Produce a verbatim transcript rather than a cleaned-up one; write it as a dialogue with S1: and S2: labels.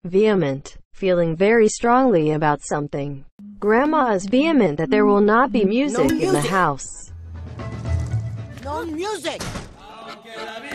S1: Vehement. Feeling very strongly about something. Grandma is vehement that there will not be music,
S2: No
S1: in the
S2: music.
S1: house.
S2: No music.